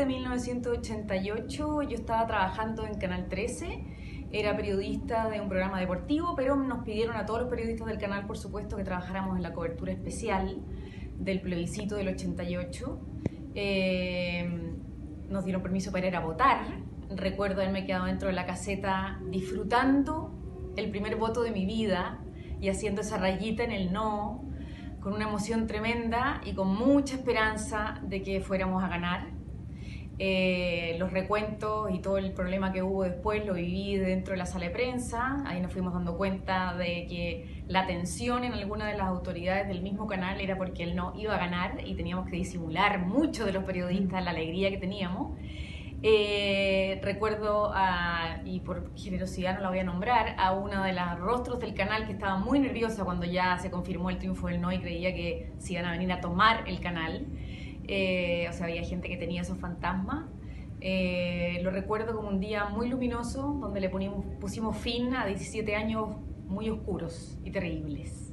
de 1988 yo estaba trabajando en Canal 13, era periodista de un programa deportivo, pero nos pidieron a todos los periodistas del canal, por supuesto, que trabajáramos en la cobertura especial del plebiscito del 88. Nos dieron permiso para ir a votar. Recuerdo haberme quedado dentro de la caseta disfrutando el primer voto de mi vida y haciendo esa rayita en el no, con una emoción tremenda y con mucha esperanza de que fuéramos a ganar. Los recuentos y todo el problema que hubo después lo viví dentro de la sala de prensa. Ahí nos fuimos dando cuenta de que la tensión en alguna de las autoridades del mismo canal era porque él no iba a ganar y teníamos que disimular mucho de los periodistas la alegría que teníamos. Recuerdo, y por generosidad no la voy a nombrar, a una de las rostros del canal que estaba muy nerviosa cuando ya se confirmó el triunfo del no y creía que se iban a venir a tomar el canal. O sea, había gente que tenía esos fantasmas. Lo recuerdo como un día muy luminoso donde le pusimos fin a 17 años muy oscuros y terribles.